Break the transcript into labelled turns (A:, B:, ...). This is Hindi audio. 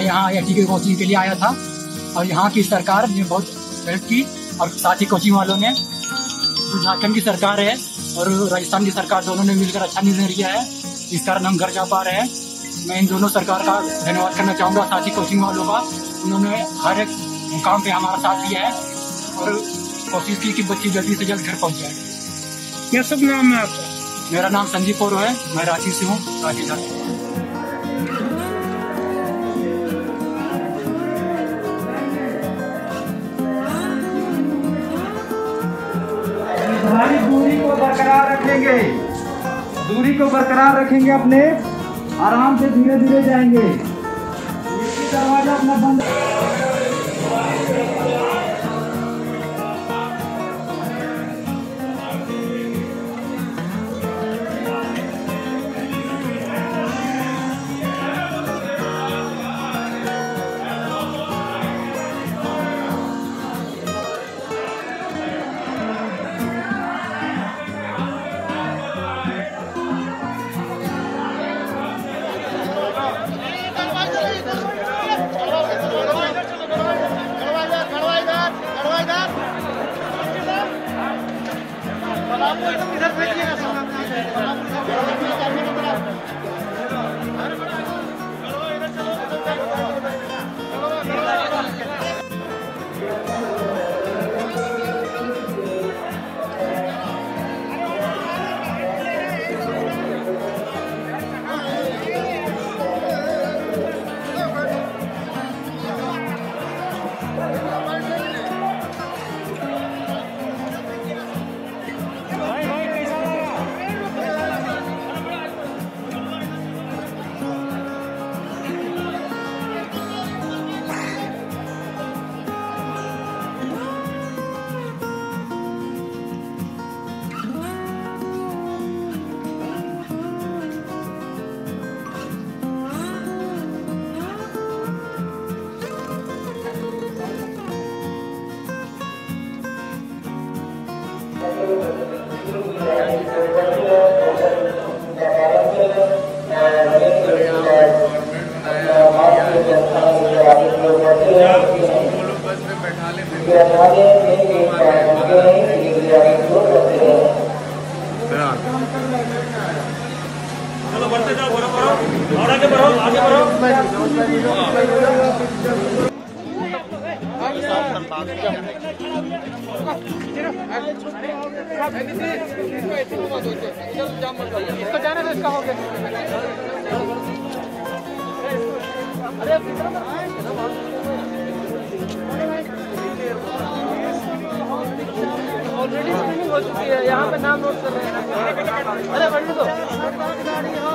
A: यहाँ IIT की कोचिंग के लिए आया था और यहाँ की सरकार ने बहुत हेल्प की और साथ ही कोचिंग वालों ने, जो झारखंड की सरकार है और राजस्थान की सरकार दोनों ने मिलकर अच्छा निर्णय लिया है, इस कारण हम घर जा पा रहे हैं। मैं इन दोनों सरकार का धन्यवाद करना चाहूँगा, साथ ही कोचिंग वालों का। उन्होंने हर एक मुकाम पे हमारा साथ दिया है और कोशिश की कि बच्ची जल्दी से जल्द घर पहुँच जाए।
B: क्या सब नाम है आपका?
A: मेरा नाम संजीव पौरो है, मैं रांची से हूँ, रांची झारखंड।
C: दूरी को बरकरार रखेंगे, दूरी को बरकरार रखेंगे, अपने आराम से धीरे धीरे जाएंगे। दरवाजा अपना बंद।
B: इधर देखिए ना चलो बढ़ते जाओ, बढ़ो बढ़ो और आगे बढ़ो, आगे बढ़ो। इसको जाने दो, इसका हो गया। ऑलरेडी स्क्रीनिंग हो चुकी है, यहाँ पे नाम नोट कर रहे हैं। अरे बढ़ने दो।